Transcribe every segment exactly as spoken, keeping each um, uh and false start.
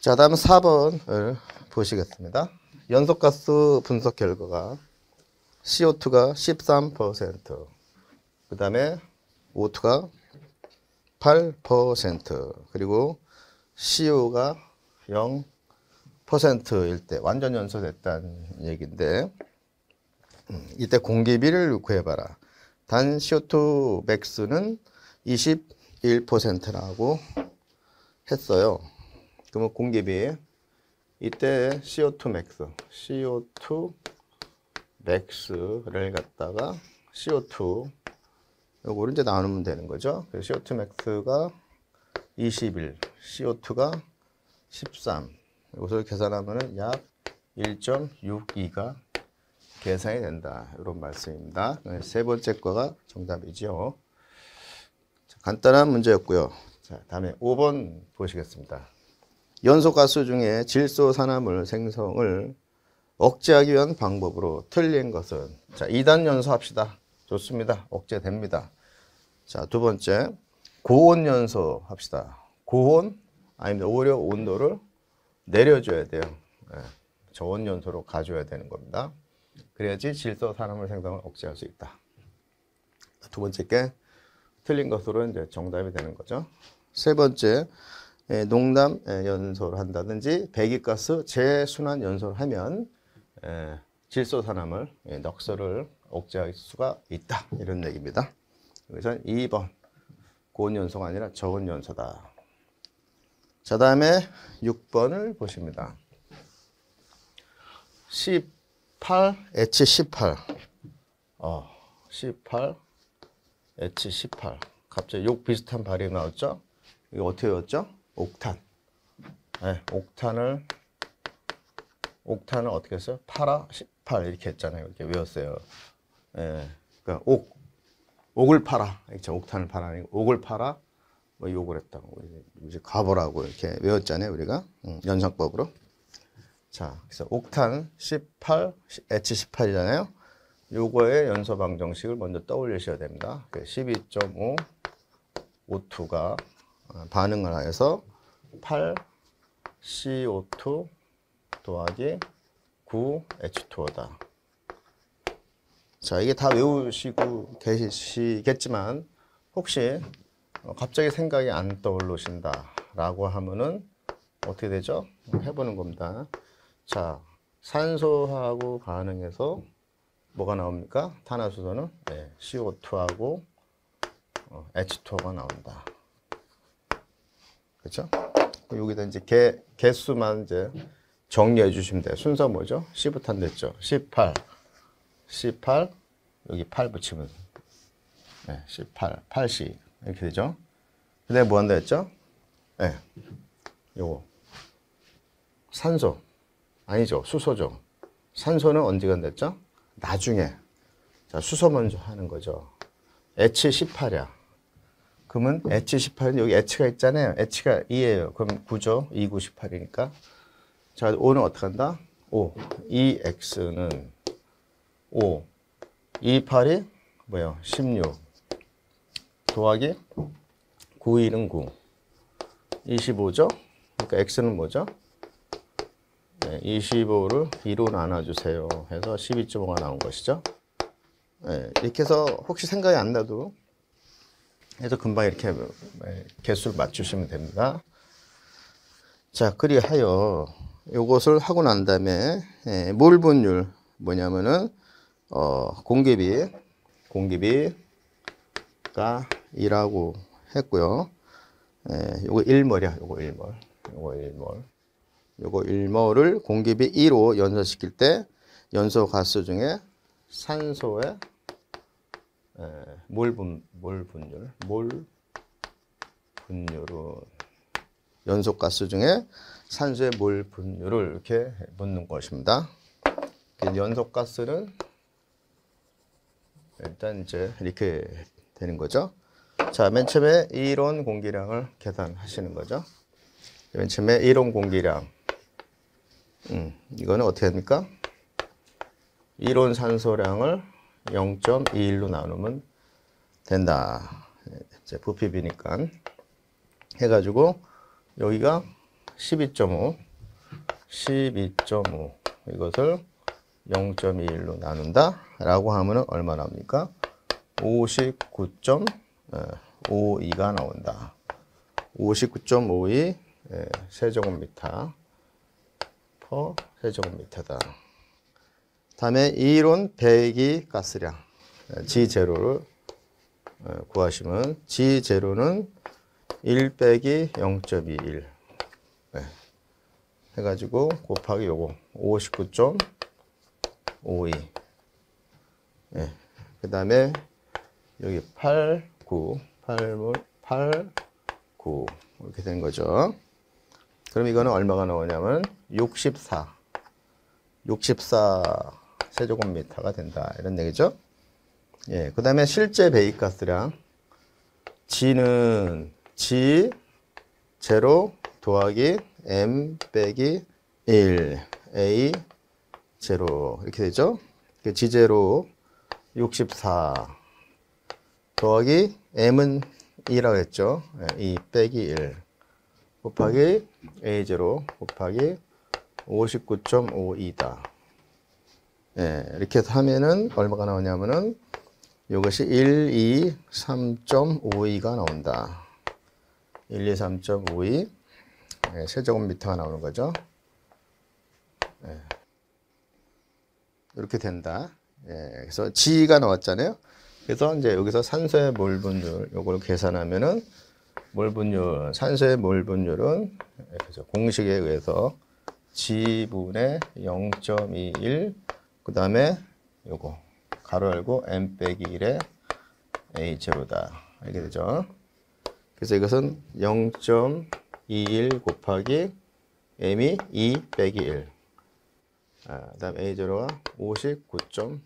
자, 다음 사 번을 보시겠습니다. 연소가스 분석 결과가 씨오투가 십삼 퍼센트, 그 다음에 오투가 팔 퍼센트, 그리고 씨오가 영 퍼센트일 때 완전 연소됐다는 얘기인데, 이때 공기비를 구해봐라. 단 씨오투 맥스는 이십일 퍼센트라고 했어요. 그러면 공기비, 이때 씨오투 맥스, 씨오투 맥스를 갖다가 씨오투 요거를 이제 나누면 되는 거죠. 씨오투 맥스가 이십일, 씨오투가 십삼. 이것을 계산하면 약 일 점 육이가 계산이 된다. 이런 말씀입니다. 세 번째 거가 정답이죠. 자, 간단한 문제였고요. 자, 다음에 오 번 보시겠습니다. 연소가스 중에 질소산화물 생성을 억제하기 위한 방법으로 틀린 것은, 자, 이 단 연소합시다. 좋습니다. 억제됩니다. 자, 두 번째, 고온 연소 합시다. 고온, 아니면 오히려 온도를 내려줘야 돼요. 네, 저온 연소로 가져야 되는 겁니다. 그래야지 질소산화물 생성을 억제할 수 있다. 두 번째 게 틀린 것으로 이제 정답이 되는 거죠. 세 번째, 농담 연소를 한다든지 배기가스 재순환 연소를 하면 질소산화물 넉설을 억제할 수가 있다. 이런 얘기입니다. 그래서 이 번 고온 연소가 아니라 저온 연소다. 자, 다음에 육 번을 보십니다. 씨팔 에이치 십팔, 어, 씨팔 에이치 십팔. 갑자기 욕 비슷한 발음이 나왔죠? 이거 어떻게 외웠죠? 옥탄. 네, 옥탄을 옥탄을 어떻게 했어요? 팔아 십팔 이렇게 했잖아요. 이렇게 외웠어요. 예, 그러니까 옥 옥을 팔아. 그렇죠? 옥탄을 팔아 아니고 옥을 팔아. 뭐 욕을 했다고 이제 가보라고 이렇게 외웠잖아요. 우리가 음, 연상법으로. 자, 그래서 옥탄 십팔 에이치 십팔이잖아요. 요거의 연소 방정식을 먼저 떠올리셔야 됩니다. 십이 점 오 오투가 반응을 하여서 팔 씨오투 더하기 구 에이치투오다. 자, 이게 다 외우시고 계시겠지만 혹시 갑자기 생각이 안 떠오르신다 라고 하면은 어떻게 되죠? 해보는 겁니다. 자, 산소하고 반응해서 뭐가 나옵니까? 탄화수소는 네, 씨오투하고 어, 에이치투오가 나온다. 그렇죠? 여기다 이제 개, 개수만 이제 정리해 주시면 돼요. 순서 뭐죠? C부터 안 됐죠? 십팔, 십팔, 여기 팔 붙이면 네, 십팔, 팔 씨 이렇게 되죠? 근데 뭐 한다 했죠? 네, 요거 산소 아니죠? 수소죠. 산소는 언제 간댔죠? 나중에. 자, 수소 먼저 하는 거죠. 에이치 십팔이야. 그러면 에이치 십팔은 여기 H가 있잖아요. H가 이예요. 그럼 구죠. 이, 구, 십팔이니까. 자, 오는 어떻게 한다? 오. 이 X는 오. 이, 팔이 뭐예요? 십육. 더하기 구, 일은 구. 이십오죠? 그러니까 X는 뭐죠? 네, 이십오를 이로 나눠주세요. 해서 십이 점 오가 나온 것이죠. 네, 이렇게 해서 혹시 생각이 안 나도 해서 금방 이렇게 개수를 맞추시면 됩니다. 자, 그리하여 요것을 하고 난 다음에 예, 몰 분율 뭐냐면은 어, 공기비 공기비가 이라고 했고요. 예, 요거 일 몰이야. 요거 일 몰. 요거 일 몰. 요거 일 몰을 공기비 이로 연소시킬 때 연소 가스 중에 산소의 에, 몰, 분, 몰 분율, 몰 분율은 연소 가스 중에 산소의 몰 분율을 이렇게 묻는 것입니다. 연소 가스는 일단 이제 이렇게 되는 거죠. 자, 맨 처음에 이론 공기량을 계산하시는 거죠. 맨 처음에 이론 공기량. 음, 이거는 어떻게 합니까? 이론 산소량을 영 점 이일로 나누면 된다. 이제 부피비니까 해가지고 여기가 십이 점 오, 십이 점 오 이것을 영 점 이일로 나눈다 라고 하면 얼마 나옵니까? 오십구 점 오이가 나온다. 오십구 점 오이 세제곱미터 퍼 세제곱미터다. 다음에 이론 배기 가스량 지 제로를 구하시면 지 제로는 일 빼기 영 점 이일 네. 해가지고 곱하기 요거 오십구 점 오이 네. 그 다음에 여기 팔, 구, 팔, 팔, 구 이렇게 된 거죠. 그럼 이거는 얼마가 나오냐면 육십사, 육십사 세제곱미터가 된다 이런 얘기죠. 예, 그 다음에 실제 배기가스량 G는 G 제로 더하기 M 빼기 일 A 제로 이렇게 되죠. G 제로 육십사 더하기 M은 이라고 했죠. 이 빼기 일 곱하기 에이 제로 곱하기 오십구 점 오이다. 예, 이렇게 해서 하면은 얼마가 나오냐면은 이것이 일, 이, 삼 점 오이가 나온다. 일, 이, 삼 점 오이 예, 세제곱미터가 나오는 거죠. 예, 이렇게 된다. 예, 그래서 G가 나왔잖아요. 그래서 이제 여기서 산소의 몰 분율 요걸 계산하면은 몰 분율 산소의 몰 분율은 그래서 공식에 의해서 G분의 영 점 이일 그다음에 요거 가로 열고 M 빼기 일에 에이 제로다 이렇게 되죠. 그래서 이것은 영 점 이일 곱하기 M이 이 빼기 일 아, 그다음 에이 제로가 오십구 점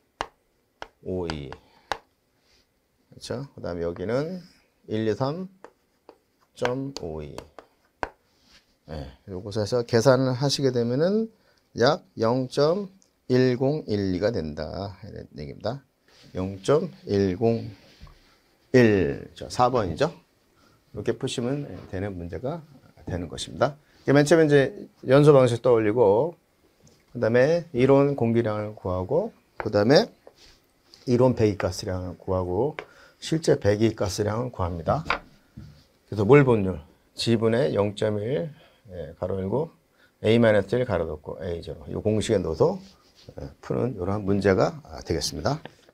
오이 그렇죠? 그 다음에 여기는 일, 이, 삼 점 오이 네, 요것에서 계산을 하시게 되면은 약 영 점 일공일이가 된다 이런 얘기입니다. 영 점 일공일 사 번이죠. 이렇게 푸시면 되는 문제가 되는 것입니다. 맨 처음에 이제 연소 방식 떠올리고 그 다음에 이론 공기량을 구하고 그 다음에 이론 배기가스량을 구하고 실제 배기가스량을 구합니다. 그래서 몰 분율 G분의 영 점 일 예, 가로 열고 에이 마이너스 일 가로 닫고 에이 제로 이 공식에 넣어서 푸는 이런 문제가 되겠습니다.